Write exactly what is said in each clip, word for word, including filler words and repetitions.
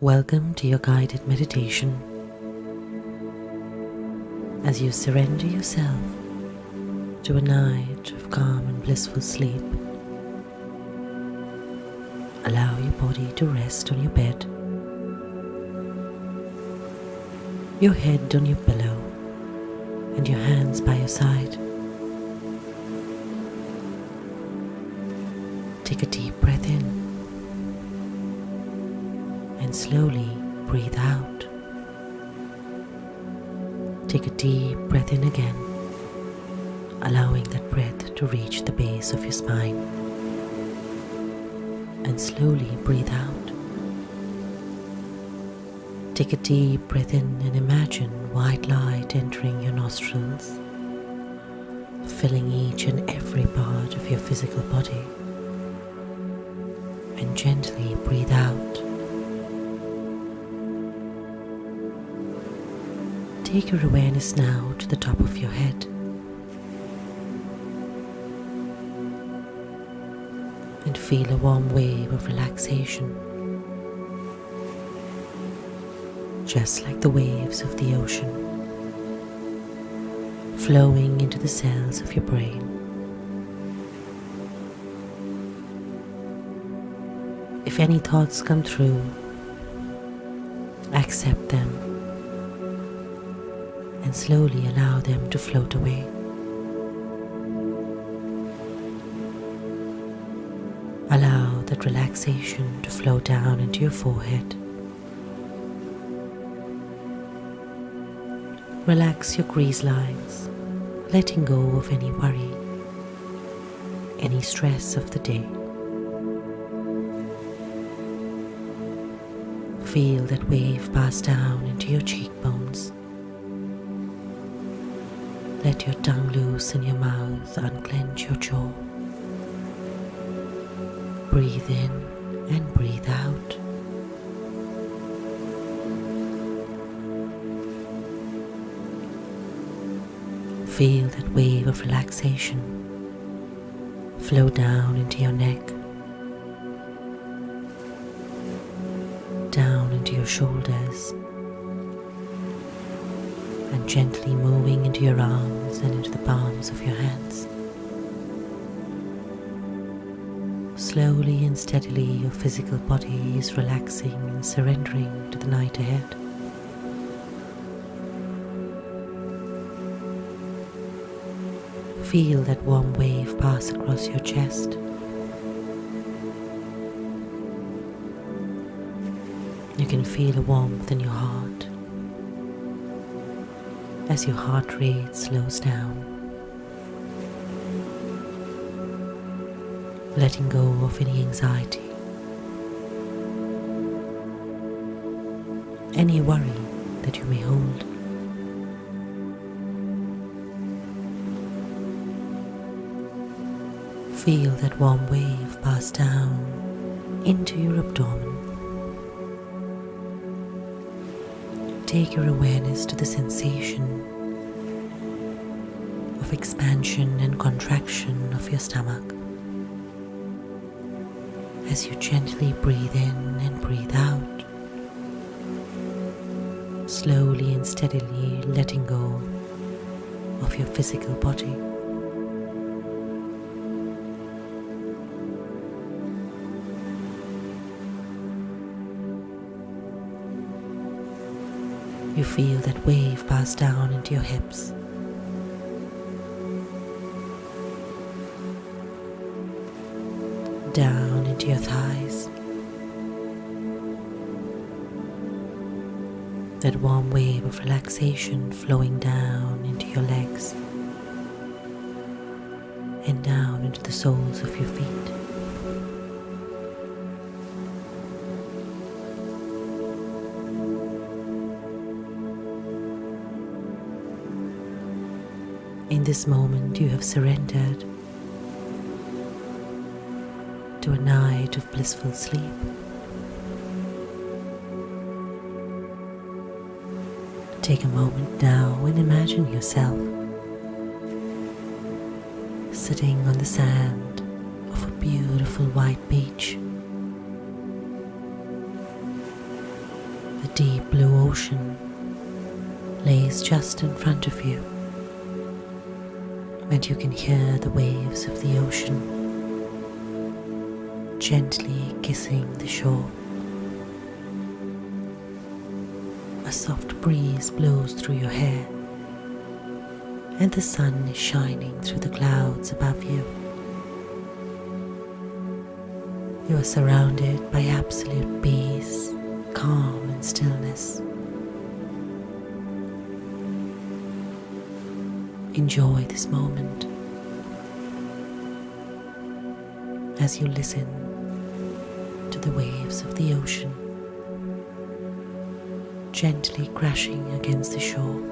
Welcome to your guided meditation as you surrender yourself to a night of calm and blissful sleep. Allow your body to rest on your bed, your head on your pillow and your hands by your side. Take a deep breath in and slowly breathe out. Take a deep breath in again, allowing that breath to reach the base of your spine, and slowly breathe out. Take a deep breath in and imagine white light entering your nostrils, filling each and every part of your physical body, and gently breathe out. Take your awareness now to the top of your head and feel a warm wave of relaxation, just like the waves of the ocean, flowing into the cells of your brain. If any thoughts come through, accept them and slowly allow them to float away. Allow that relaxation to flow down into your forehead. Relax your crease lines, letting go of any worry, any stress of the day. Feel that wave pass down into your cheekbones. Let your tongue loose in your mouth, unclench your jaw. Breathe in and breathe out. Feel that wave of relaxation flow down into your neck, down into your shoulders, and gently moving into your arms and into the palms of your hands. Slowly and steadily your physical body is relaxing and surrendering to the night ahead. Feel that warm wave pass across your chest. You can feel a warmth in your heart as your heart rate slows down, letting go of any anxiety, any worry that you may hold. Feel that warm wave pass down into your abdomen. Take your awareness to the sensation of expansion and contraction of your stomach as you gently breathe in and breathe out, slowly and steadily letting go of your physical body. You feel that wave pass down into your hips, down into your thighs. That warm wave of relaxation flowing down into your legs and down into the soles of your feet. In this moment you have surrendered to a night of blissful sleep. Take a moment now and imagine yourself sitting on the sand of a beautiful white beach. The deep blue ocean lays just in front of you, and you can hear the waves of the ocean gently kissing the shore. A soft breeze blows through your hair, and the sun is shining through the clouds above you. You are surrounded by absolute peace, calm and stillness. Enjoy this moment as you listen to the waves of the ocean gently crashing against the shore.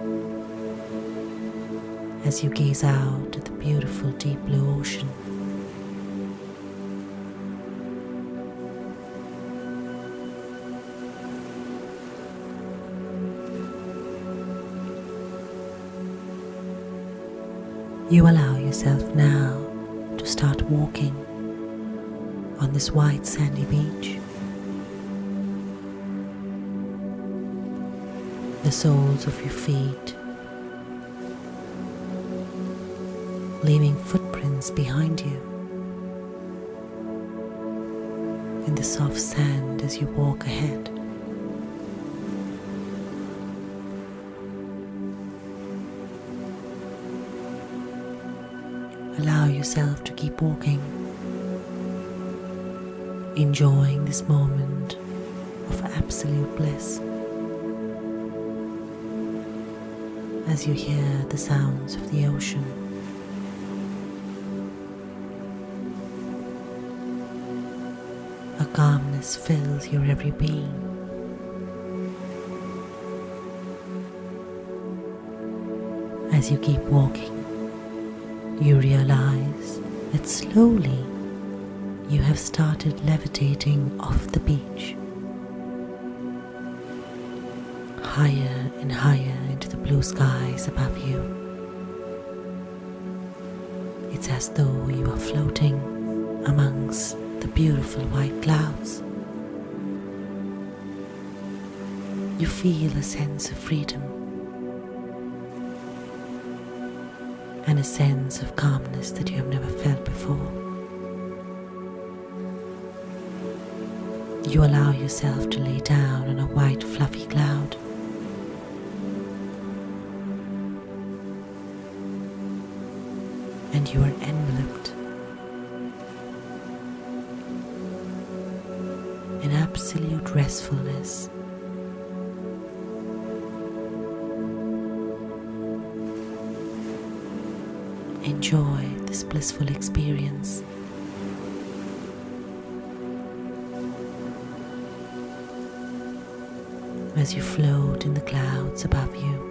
As you gaze out at the beautiful deep blue ocean, you allow yourself now to start walking on this white sandy beach. The soles of your feet leaving footprints behind you in the soft sand as you walk ahead. Allow yourself to keep walking, enjoying this moment of absolute bliss as you hear the sounds of the ocean. A calmness fills your every being. As you keep walking, you realize that slowly you have started levitating off the beach, higher and higher into the blue skies above you. It's as though you are floating amongst the beautiful white clouds. You feel a sense of freedom and a sense of calmness that you have never felt before. You allow yourself to lay down on a white fluffy cloud. And you are enveloped in absolute restfulness. Enjoy this blissful experience. As you float in the clouds above you.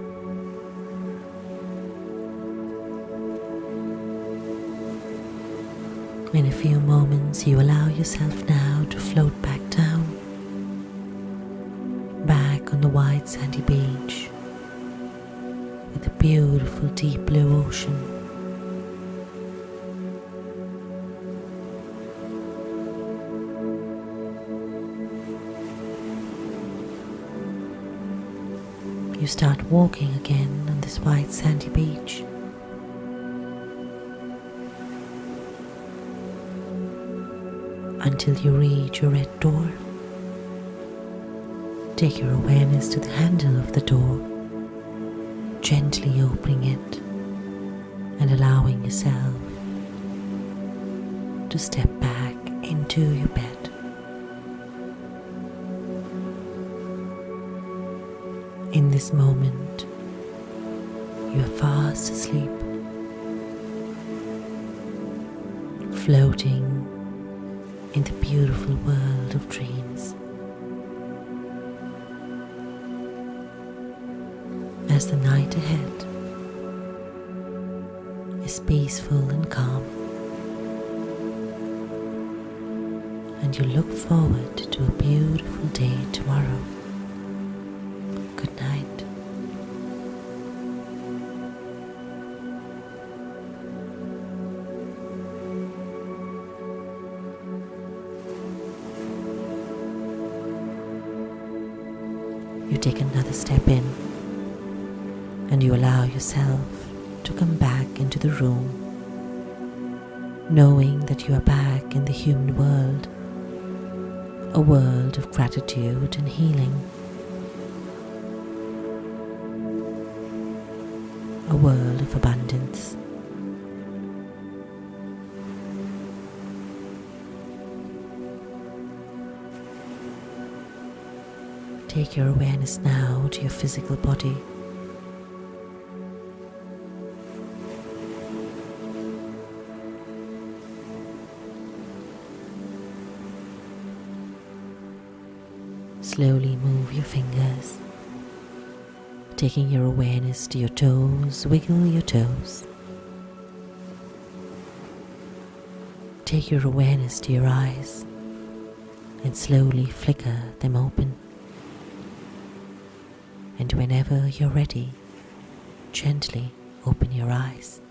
In a few moments, you allow yourself now to float back down, back on the white sandy beach with the beautiful deep blue ocean. You start walking again on this white sandy beach. Until you reach your red door. Take your awareness to the handle of the door, gently opening it and allowing yourself to step back into your bed. In this moment, you are fast asleep, floating in the beautiful world of dreams. As the night ahead is peaceful and calm, and you look forward to a beautiful day tomorrow. Good night. You take another step in and you allow yourself to come back into the room, knowing that you are back in the human world, a world of gratitude and healing, a world of abundance. Take your awareness now to your physical body. Slowly move your fingers, taking your awareness to your toes. Wiggle your toes. Take your awareness to your eyes and slowly flicker them open. And whenever you're ready, gently open your eyes.